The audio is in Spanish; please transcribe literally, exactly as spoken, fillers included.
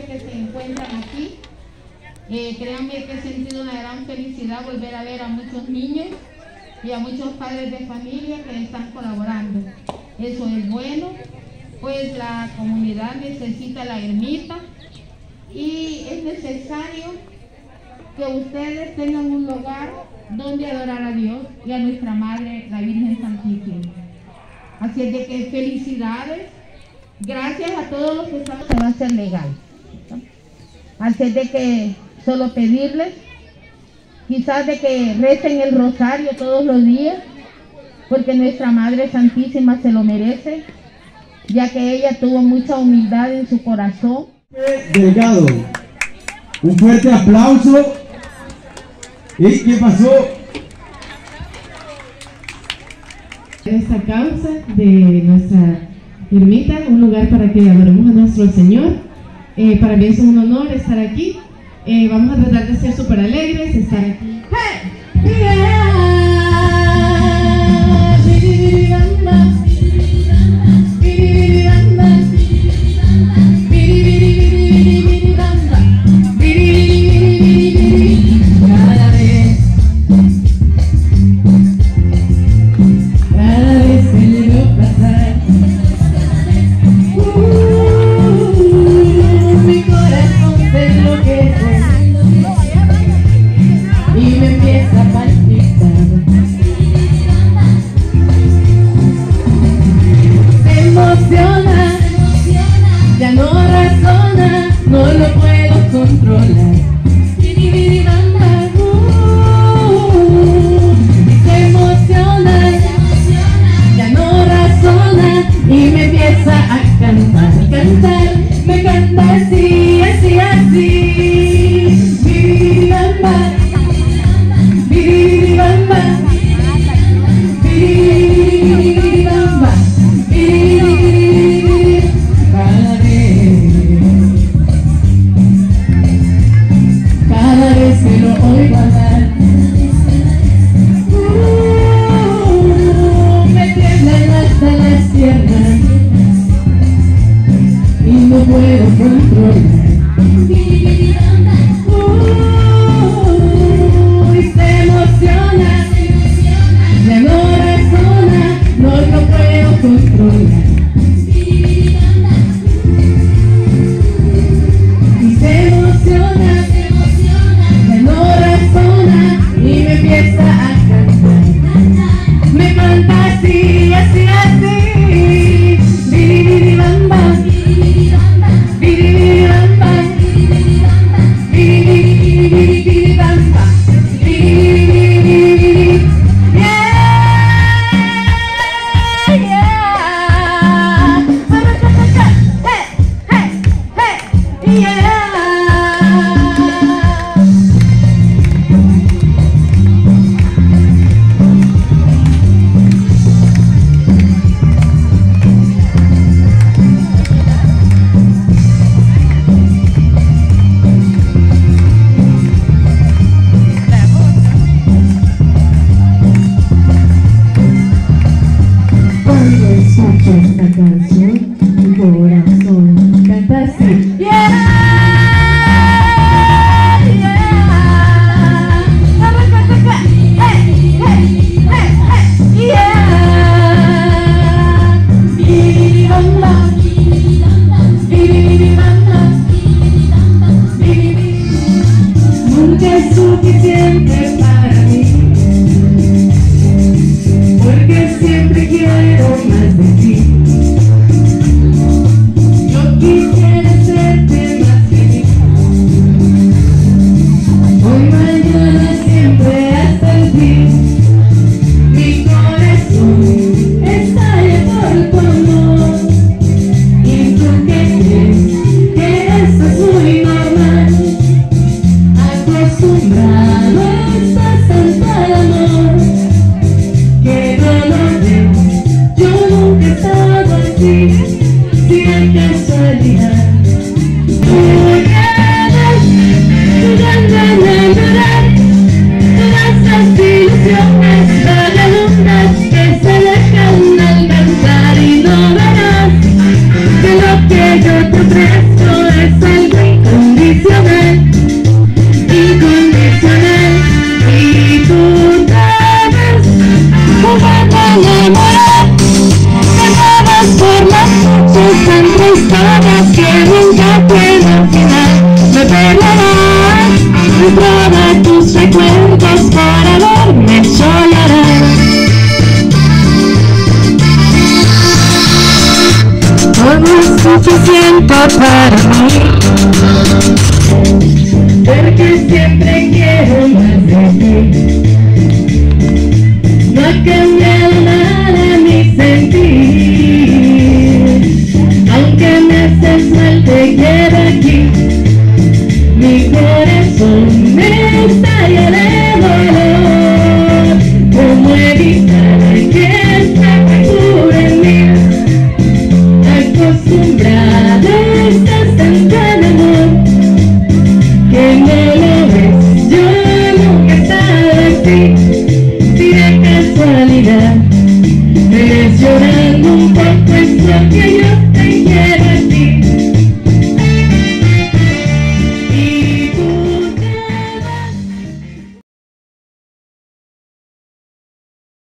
que se encuentran aquí. Eh, créanme que he sentido una gran felicidad volver a ver a muchos niños y a muchos padres de familia que están colaborando. Eso es bueno, pues la comunidad necesita la ermita y es necesario que ustedes tengan un lugar donde adorar a Dios y a nuestra Madre, la Virgen Santísima. Así es de que felicidades, gracias a todos los que están, se va a hacer legal. Así es de que solo pedirles, quizás de que recen el rosario todos los días, porque nuestra Madre Santísima se lo merece, ya que ella tuvo mucha humildad en su corazón. Delgado, un fuerte aplauso. ¿Y qué pasó? Esta causa de nuestra ermita, un lugar para que adoremos a nuestro Señor. Eh, para mí es un honor estar aquí. Eh, vamos a tratar de ser súper alegres, estar aquí. ¡Hey! ¡Yeah! Yeah.